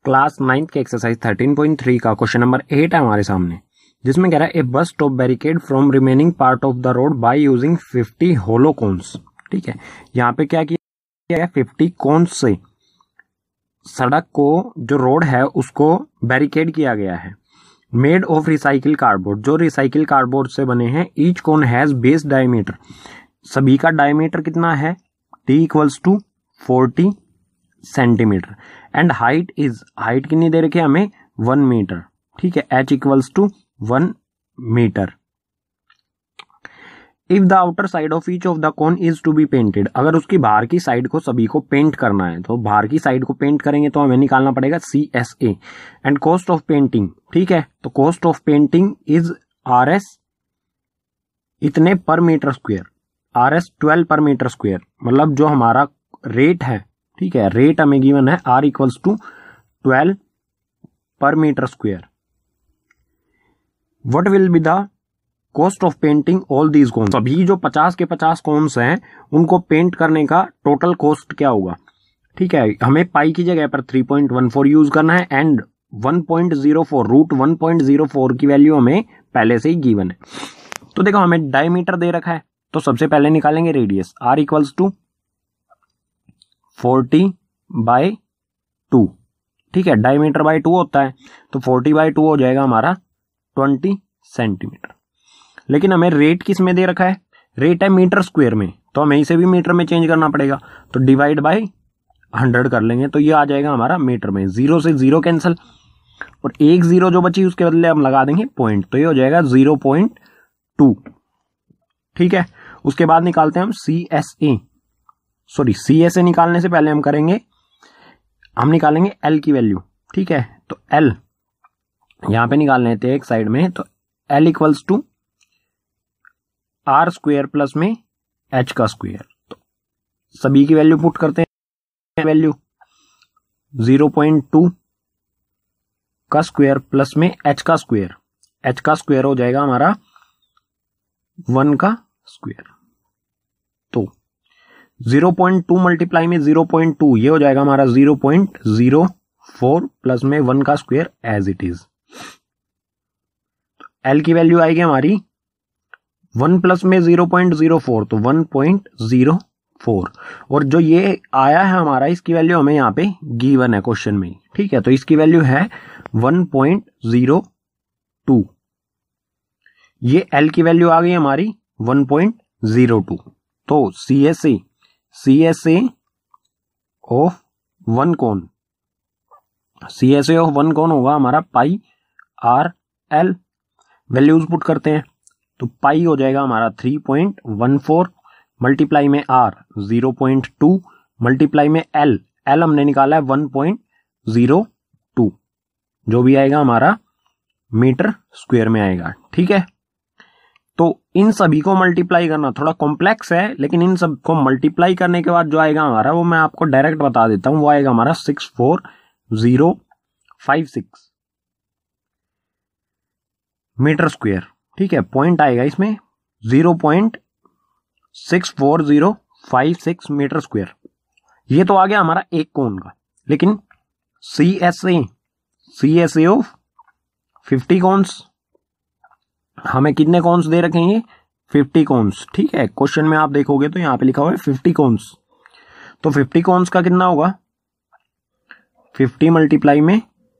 Class 9th के exercise 13.3 का question number 8 है हमारे सामने, जिसमें कह रहा है a bus stop barricade from remaining part of the road by using 50 hollow cones. ठीक है, यहाँ पे क्या किया है, 50 कोन्स से सड़क को, जो रोड है उसको बैरिकेड किया गया है। मेड ऑफ रिसाइकिल कार्डबोर्ड, जो रिसाइकिल कार्डबोर्ड से बने हैं। Each cone has base diameter, सभी का डायमीटर कितना है, T equals to 40 centimetre. And height is, height कितनी दे रखी है हमें, 1 मीटर। ठीक है, h equals to 1 metre. If the outer side of each of the cone is to be painted, अगर उसकी बाहर की साइड को सभी को पेंट करना है, तो बाहर की साइड को पेंट करेंगे तो हमें निकालना पड़ेगा CSA। And cost of painting, ठीक है, तो cost of painting is RS इतने पर मीटर स्क्वायर, RS 12 पर मीटर स्क्वायर, मतलब जो हमारा रेट है, ठीक है, रेट हमें गिवन है R इक्वल्स टू 12 पर metre square. What will be the cost of painting all these cones, सभी जो 50 के 50 कोन्स हैं उनको पेंट करने का टोटल कॉस्ट क्या होगा। ठीक है, हमें पाई की जगह पर 3.14 यूज करना है एंड 1.04 रूट 1.04 की वैल्यू हमें पहले से ही गिवन है। तो देखो हमें डायमीटर दे रखा है, तो सबसे पहले निकालेंगे रेडियस, R इक्वल्स टू 40/2। ठीक है, डायमीटर बाय 2 होता है, तो 40/2 हो जाएगा हमारा 20 सेंटीमीटर। लेकिन हमें रेट किस में दे रखा है, रेट है मीटर स्क्वायर में, तो हमें इसे भी मीटर में चेंज करना पड़ेगा, तो डिवाइड बाय 100 कर लेंगे, तो ये आ जाएगा हमारा मीटर में। 0 से 0 कैंसिल, और एक 0 जो बची उसके बदले हम लगा देंगे पॉइंट, तो ये हो जाएगा 0.2। ठीक है, उसके बाद निकालते हैं हम CSA निकालने से पहले हम निकालेंगे L की वैल्यू। ठीक है, तो L यहां पे निकाल लेते हैं एक साइड में, तो L equals to R square plus में H का स्क्वायर, तो सभी की वैल्यू पुट करते हैं, वैल्यू 0.2 का स्क्वायर प्लस में H का स्क्वायर, H का स्क्वायर हो जाएगा हमारा 1 का स्क्वायर, तो 0.2 मल्टीप्लाई में 0.2, ये हो जाएगा हमारा 0.04 प्लस में 1 का square as it is. L की वैल्यू आएगी हमारी 1 प्लस में 0.04, तो 1.04, और जो ये आया है हमारा, इसकी वैल्यू हमें यहाँ पे गिवन है क्वेश्चन में। ठीक है, तो इसकी वैल्यू है 1.02, ये L की वैल्यू आ गई हमारी 1.02। तो CSA of 1 cone, CSA of 1 cone होगा हमारा पाई RL। वैल्यूज पुट करते हैं, तो पाई हो जाएगा हमारा 3.14 मल्टीप्लाई में R 0.2 मल्टीप्लाई में L हमने निकाला है 1.02, जो भी आएगा हमारा मीटर स्क्वायर में आएगा। ठीक है, तो इन सभी को मल्टीप्लाई करना थोड़ा कॉम्प्लेक्स है, लेकिन इन सब को मल्टीप्लाई करने के बाद जो आएगा हमारा, वो मैं आपको डायरेक्ट बता देता हूं, वो आएगा हमारा 64056 मीटर स्क्वायर। ठीक है, पॉइंट आएगा इसमें 0.64056 मीटर स्क्वायर। ये तो आ गया हमारा एक कोन का, लेकिन CSA ऑफ 50 कोन्स, हमें कितने कोन्स दे रखेंगे, 50 कोन्स। ठीक है, क्वेश्चन में आप देखोगे तो यहां पे लिखा हुआ है 50 कोन्स, तो 50 कोन्स का कितना होगा, 50 मल्टीप्लाई में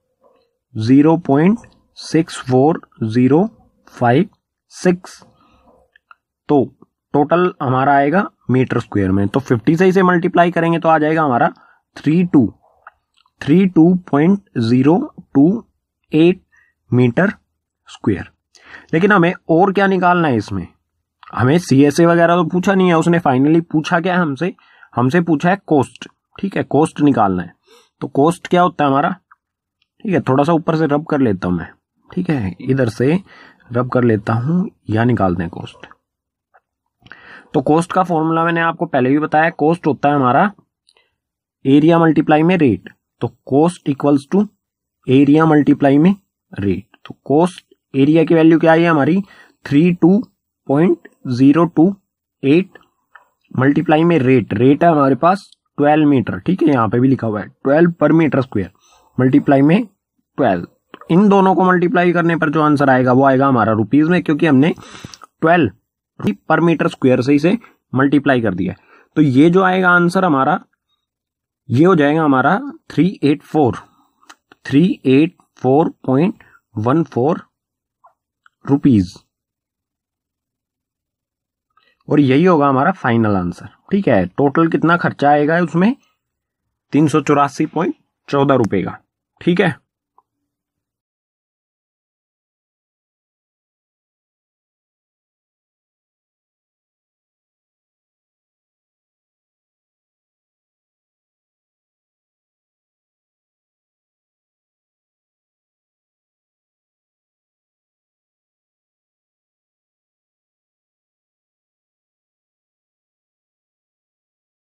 0.64056, तो टोटल हमारा आएगा मीटर स्क्वायर में, तो 50 से इसे मल्टीप्लाई करेंगे तो आ जाएगा हमारा 32.028 मीटर स्क्वायर। लेकिन हमें और क्या निकालना है इसमें, हमें CSA वगैरह तो पूछा नहीं है उसने, फाइनली पूछा क्या है हमसे पूछा है कॉस्ट। ठीक है, कॉस्ट निकालना है, तो कॉस्ट क्या होता है हमारा, ठीक है, थोड़ा सा ऊपर से रब कर लेता हूं मैं। ठीक है, इधर से रब कर लेता हूं, या निकालते हैं कॉस्ट। तो कॉस्ट का फॉर्मूला मैंने आपको पहले भी बताया, कॉस्ट होता है हमारा एरिया मल्टीप्लाई में रेट, तो cost equals to area multiply में रेट। तो कॉस्ट एरिया की वैल्यू क्या आई है हमारी, 32.028 मल्टीप्लाई में रेट है हमारे पास 12 मीटर। ठीक है, यहां पे भी लिखा हुआ है 12 पर मीटर स्क्वायर, मल्टीप्लाई में 12, इन दोनों को मल्टीप्लाई करने पर जो आंसर आएगा वो आएगा हमारा रुपीज में, क्योंकि हमने 12 पर मीटर स्क्वायर से इसे मल्टीप्लाई कर दिया। तो ये जो आएगा आंसर हमारा, ये हो जाएगा हमारा 384.14 रुपीज, और यही होगा हमारा फाइनल आंसर। ठीक है, टोटल कितना खर्चा आएगा उसमें 384.14 रुपए का। ठीक है।